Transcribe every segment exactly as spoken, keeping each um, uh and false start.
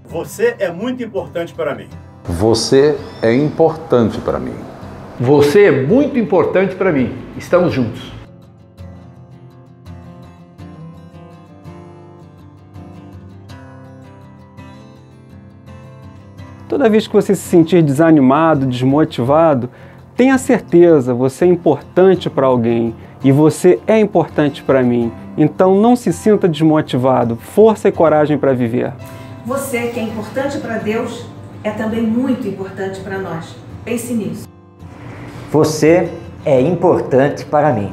Você é muito importante para mim. Você é importante para mim. Você é muito importante para mim. Estamos juntos. Toda vez que você se sentir desanimado, desmotivado, tenha certeza, você é importante para alguém e você é importante para mim. Então não se sinta desmotivado, força e coragem para viver. Você que é importante para Deus é também muito importante para nós. Pense nisso. Você é importante para mim.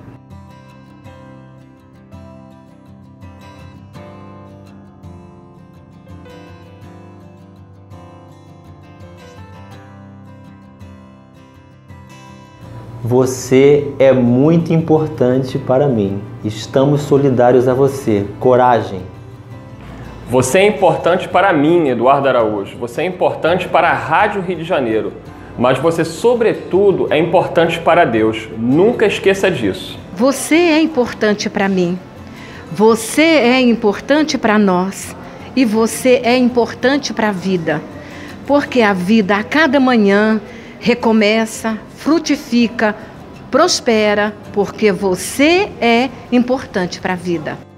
Você é muito importante para mim. Estamos solidários a você. Coragem. Você é importante para mim, Eduardo Araújo. Você é importante para a Rádio Rio de Janeiro. Mas você, sobretudo, é importante para Deus. Nunca esqueça disso. Você é importante para mim. Você é importante para nós. E você é importante para a vida. Porque a vida, a cada manhã, recomeça, frutifica, prospera, porque você é importante para a vida.